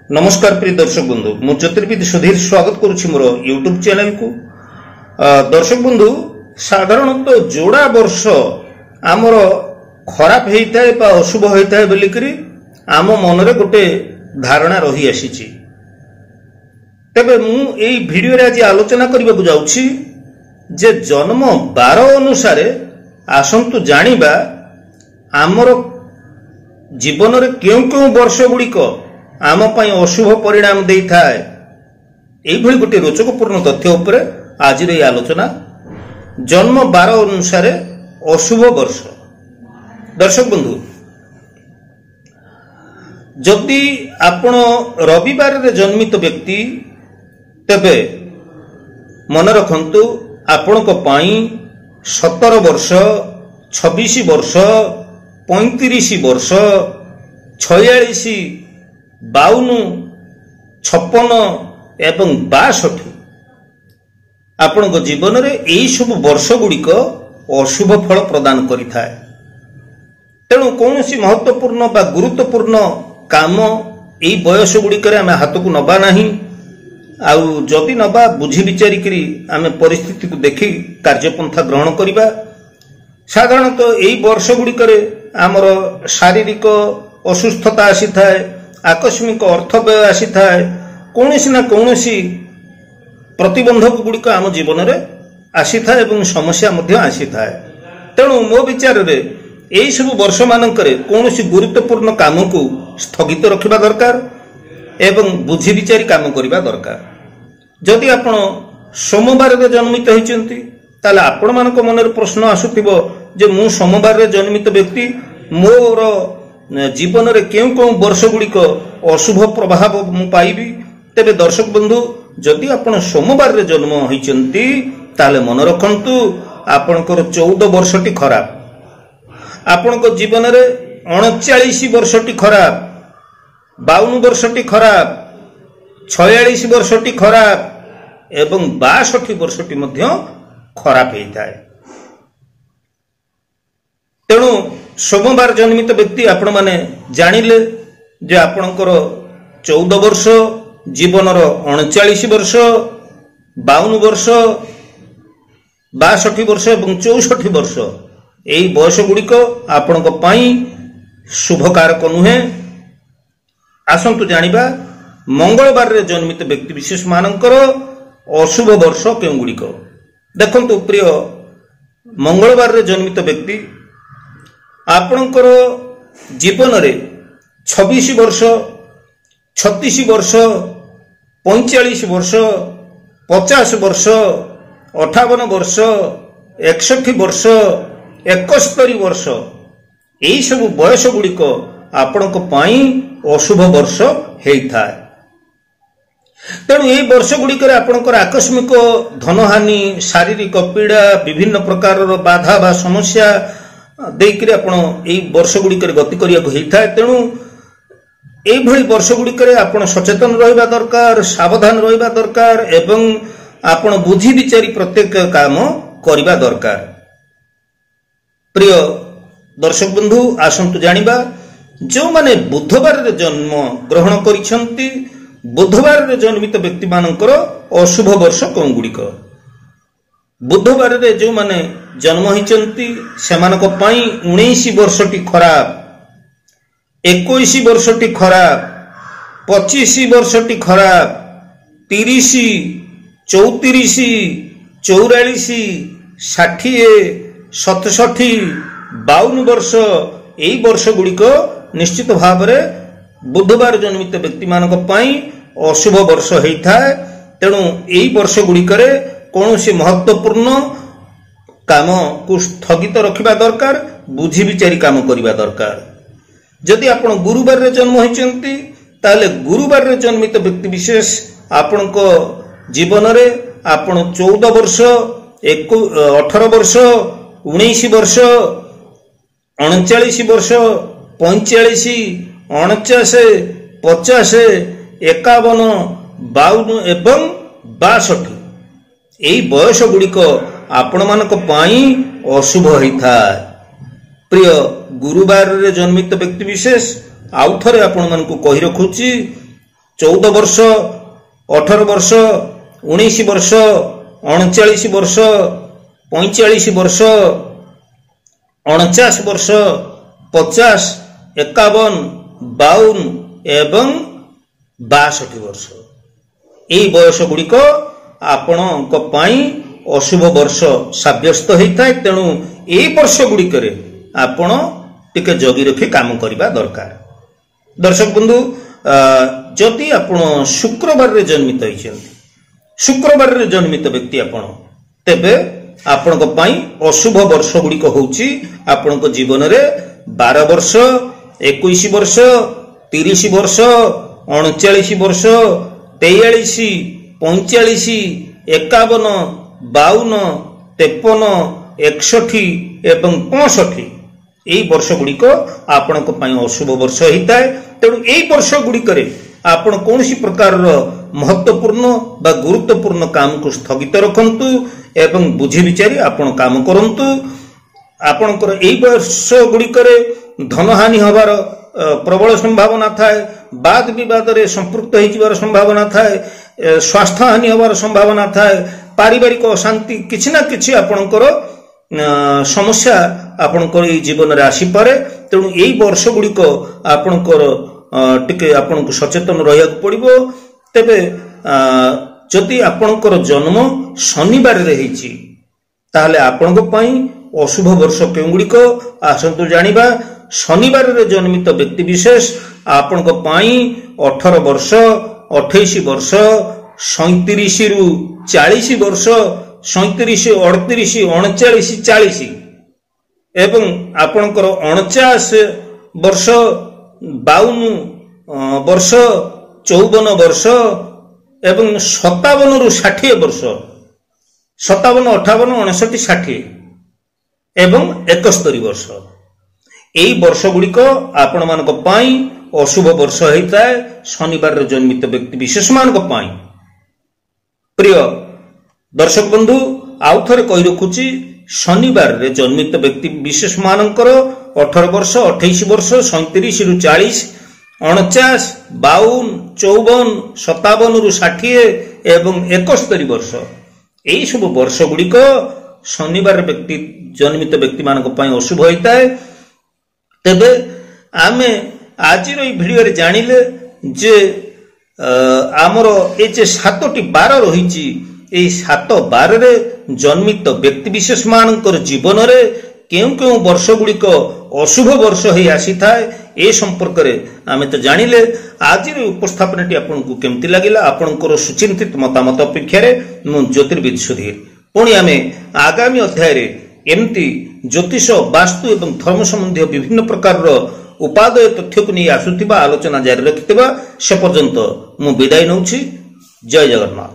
नमस्कार प्रिय दर्शक बंधु मु ज्योतिर्विद सुधीर स्वागत करुछि मोर यूट्यूब चैनल को। दर्शक बंधु साधारणतः जोड़ा वर्ष आमर खराब होता है बा अशुभ होता है बोलिकरी आम मन रे गोटे धारणा रही आसीछि। तबे मु एई वीडियो रे आज आलोचना करबा को जाउछि जे जन्म 12 अनुसार आसंतु जानिबा आमर जीवन रे क्यों क्यों वर्ष गुड़िक आम पाई अशुभ परिणाम दे थाए। एभली गोटे रोचकपूर्ण तथ्य उपरे आज रे आलोचना जन्म 12 अनुसार अशुभ वर्ष। दर्शक बंधु जदि आपण रविवार रे जन्मित व्यक्ति तेबे मन रखंतु आपण को पाई 17 वर्ष 26 वर्ष 35 वर्ष 46 52 56 एवं 62 आपण जीवन रे एई सब वर्ष गुड़िक अशुभ फल प्रदान करि थाए। तेणु कौन सी महत्वपूर्ण बा गुरुत्वपूर्ण काम एई बयस गुड़िक आम हाथ को नबा नहीं। आउ जदि नबा बुझी विचारी करी आम परिस्थिति को देखी कार्यपंथा ग्रहण करिबा। साधारणतः एई वर्ष गुड़िक आमर शारीरिक असुस्थता आसी थाए, आकस्मिक अर्थ व्यय आसी थाए, कौनसी ना कौनसी प्रतिबंधक गुड़िक आम जीवन रे आसी थाए एवं समस्या मध्य आसी थाए। तेणु मो विचार रे एई सब वर्ष मानकरे कौनसी गुरुत्वपूर्ण काम को स्थगित रखिबा दरकार एवं बुझी विचारी काम करिबा दरकार। जदि आपण सोमवार रे जन्मित होइचंती ताले आपण मानक मन रे प्रश्न आसुथिबो जे मु सोमवार रे जन्मित व्यक्ति मोर जीवन रे क्यों क्यों वर्ष गुड़िक अशुभ प्रभाव मु पाइबी। तेबे दर्शक बंधु जदि आपण सोमवार रे जन्म होइचंती ताले मन रखंतु आपणकर 14 वर्षटी खराब, आपणको जीवन रे 39 वर्षटी खराब, 52 वर्षटी खराब, 46 वर्षटी खराब एवं 62 वर्षटी मध्य खराब होता है। तेणु सोमवार जन्मित व्यक्ति आपण माने जानिले जे आपणकर 14 वर्ष जीवन 39 वर्ष 52 वर्ष 62 वर्ष एवं 64 वर्ष एई बयस गुड़िक आपणक पाई शुभ कारक नुहे। आसंतु जानिबा मंगलवार रे जन्मित व्यक्ति विशेष मानकर अशुभ वर्ष केउ गुड़िक। देखंतु प्रिय मंगलवार रे जन्मित व्यक्ति आपणकर जीवन रे 26 वर्ष 36 वर्ष 45 वर्ष 50 वर्ष 58 वर्ष 61 वर्ष 71 वर्ष एई सब बयस गुड़िक आपणक पाई अशुभ वर्ष हेइथाए। तेणु यही वर्ष गुड़िक आपणकर आकस्मिक धनहानि शारीरिक पीड़ा विभिन्न प्रकार बाधा बा समस्या देकरी आपण एई वर्ष गुड़िक गति करिया होइथाए। तेणु एई भली वर्ष गुड़िक आपण सचेतन रहिबा दरकार, सावधान रहिबा दरकार एवं आपण बुझी विचारी प्रत्येक काम करिबा दरकार। प्रिय दर्शक बंधु आसंतु जानिबा जो माने बुधवार रे जन्म ग्रहण करिसंती बुधवार रे जन्मित व्यक्ति मानकर अशुभ वर्ष कौन गुड़िक। बुधवार रे जो माने जन्म होइचंती सेमानक पाई 19 वर्षटी खराब, 21 वर्षटी खराब, 25 वर्षटी खराब, 30 34 44 60 67 52 वर्ष एई वर्ष गुड़िक निश्चित भाव रे बुधवार जन्मित व्यक्ति मानक पाई अशुभ वर्ष होइथाए। तेणु एई वर्ष गुड़िक कौन सी महत्वपूर्ण काम को स्थगित रखिबा दरकार, बुझी विचारी काम करिबा दरकार। जदि आपण गुरुवार रे जन्म होइचंती ताले गुरुवार रे जन्मित व्यक्ति विशेष आपणको जीवन रे आपण 14 वर्ष 18 वर्ष 19 वर्ष 39 वर्ष 45 49 50 51 52 एवं 62 एई बयस गुड़िक आपण मानक पाई अशुभ होइथाए। प्रिय गुरुवार रे जन्मित व्यक्ति विशेष आउ थरे आपण मानकु कहि रखुची 14 ବର୍ଷ 18 ବର୍ଷ 19 ବର୍ଷ 39 ବର୍ଷ 45 ବର୍ଷ 49 ବର୍ଷ 50 51 52 ଏବଂ 62 ବର୍ଷ ଏହି ବୟସ ଗୁଡ଼ିକ ଆପଣଙ୍କ ପାଇଁ ଅଶୁଭ ବର୍ଷ ସାବ୍ୟସ୍ତ ହୋଇଥାଏ। ତେଣୁ ଏହି ବର୍ଷ ଗୁଡ଼ିକରେ ଆପଣ ଟିକେ ଜଗି ରଖି କାମ କରିବା ଦରକାର। ଦର୍ଶକ ବନ୍ଧୁ, ଯଦି ଆପଣ ଶୁକ୍ରବାରରେ ଜନ୍ମିତ ହୋଇଛନ୍ତି, ଶୁକ୍ରବାରରେ ଜନ୍ମିତ ବ୍ୟକ୍ତି ଆପଣ, ତେବେ ଆପଣଙ୍କ ପାଇଁ ଅଶୁଭ ବର୍ଷ ଗୁଡ଼ିକ ହେଉଛି ଆପଣଙ୍କ ଜୀବନରେ 12 ବର୍ଷ 21 ବର୍ଷ 30 ବର୍ଷ 39 ବର୍ଷ 43 45 51 52 53 61 ଏବଂ 65 ଏହି ବର୍ଷ ଗୁଡ଼ିକ ଆପଣଙ୍କ ପାଇଁ ଅଶୁଭ ବର୍ଷ ହୋଇଥାଏ। ତେଣୁ ଏହି ବର୍ଷ ଗୁଡ଼ିକରେ ଆପଣ କୌଣସି ପ୍ରକାରର ମହତ୍ୱପୂର୍ଣ୍ଣ ବା ଗୁରୁତ୍ୱପୂର୍ଣ୍ଣ କାମକୁ ସ୍ଥଗିତ ରଖନ୍ତୁ ଏବଂ ବୁଝି ବିଚାରି ଆପଣ କାମ କରନ୍ତୁ। ଆପଣଙ୍କର ଏହି ବର୍ଷ ଗୁଡ଼ିକରେ ଧନହାନି ହେବାର ପ୍ରବଳ ସମ୍ଭାବନା ଥାଏ, ବାଦ ବିବାଦରେ ସମ୍ପୃକ୍ତ ହୋଇଯିବାର ସମ୍ଭାବନା ଥାଏ, ସ୍ୱାସ୍ଥ୍ୟହାନି ହେବାର ସମ୍ଭାବନା ଥାଏ, ପାରିବାରିକ ଅଶାନ୍ତି କିଛି ନା କିଛି ଆପଣଙ୍କର ସମସ୍ୟା ଆପଣଙ୍କର ଏଇ ଜୀବନରେ ଆସିପାରେ। ତେଣୁ ଏହି ବର୍ଷ ଗୁଡ଼ିକ ଆପଣଙ୍କର ଟିକେ ଆପଣଙ୍କୁ ସଚେତନ ରହିବାକୁ ପଡ଼ିବ। ତେବେ ଯଦି ଆପଣଙ୍କର ଜନ୍ମ ଶନିବାରରେ ହେଇଛି ତାହେଲେ ଆପଣଙ୍କ ପାଇଁ ଅଶୁଭ ବର୍ଷ କେଉଁଗୁଡ଼ିକ ଆସନ୍ତୁ ଜାଣିବା। ଶନିବାରରେ ଜନ୍ମିତ ବ୍ୟକ୍ତି ବିଶେଷ ଆପଣଙ୍କ ପାଇଁ 18 ବର୍ଷ 28 ବର୍ଷ 37 ରୁ 40 ବର୍ଷ 37 38 39 40 ଏବଂ ଆପଣଙ୍କର 49 ବର୍ଷ 52 ବର୍ଷ 54 ବର୍ଷ ଏବଂ 57 ରୁ 60 ବର୍ଷ 57 58 59 60 ଏବଂ 71 ବର୍ଷ ଏହି ବର୍ଷ ଗୁଡ଼ିକ ଆପଣମାନଙ୍କ ପାଇଁ ଅଶୁଭ ବର୍ଷ ହୋଇଥାଏ ଶନିବାରରେ ଜନ୍ମିତ ବ୍ୟକ୍ତି ବିଶେଷମାନଙ୍କ ପାଇଁ। ପ୍ରିୟ ଦର୍ଶକ ବନ୍ଧୁ, ଆଉ ଥରେ କହି ରଖୁଛି, ଶନିବାରରେ ଜନ୍ମିତ ବ୍ୟକ୍ତି ବିଶେଷ ମାନଙ୍କର 18 ବର୍ଷ 28 ବର୍ଷ 37 ରୁ 40 49 52 54 57 ରୁ 60 ଏବଂ 71 ବର୍ଷ ଏହି ସବୁ ବର୍ଷ ଗୁଡ଼ିକ ଶନିବାର ବ୍ୟକ୍ତି ଜନ୍ମିତ ବ୍ୟକ୍ତିମାନଙ୍କ ପାଇଁ ଅଶୁଭ ହୋଇଥାଏ। ତେବେ ଆମେ ଆଜିର ଏହି ଭିଡ଼ିଓରେ ଜାଣିଲେ ଯେ ଆମର ଏ ଯେ 7ଟି ବାର ରହିଛି, ଏହି 7 ବାରରେ ଜନ୍ମିତ ବ୍ୟକ୍ତି ବିଶେଷ ମାନଙ୍କର ଜୀବନରେ କେଉଁ କେଉଁ ବର୍ଷ ଗୁଡ଼ିକ ଅଶୁଭ ବର୍ଷ ହୋଇ ଆସିଥାଏ ଏ ସମ୍ପର୍କରେ ଆମେ ତ ଜାଣିଲେ। ଆଜିର ଉପସ୍ଥାପନାଟି ଆପଣଙ୍କୁ କେମିତି ଲାଗିଲା? ଆପଣଙ୍କର ସୁଚିନ୍ତିତ ମତାମତ ଅପେକ୍ଷାରେ ମୁଁ ଜ୍ୟୋତିର୍ବିଦ ସୁଧୀର। ପୁଣି ଆମେ ଆଗାମୀ ଅଧ୍ୟାୟରେ ଏମିତି ଜ୍ୟୋତିଷ, ବାସ୍ତୁ ଏବଂ ଧର୍ମ ସମ୍ବନ୍ଧୀୟ ବିଭିନ୍ନ ପ୍ରକାରର ଉପାଦେୟ ତଥ୍ୟକୁ ନେଇ ଆସୁଥିବା ଆଲୋଚନା ଜାରି ରଖିଥିବା। ସେ ପର୍ଯ୍ୟନ୍ତ ମୁଁ ବିଦାୟ ନେଉଛି। ଜୟ ଜଗନ୍ନାଥ।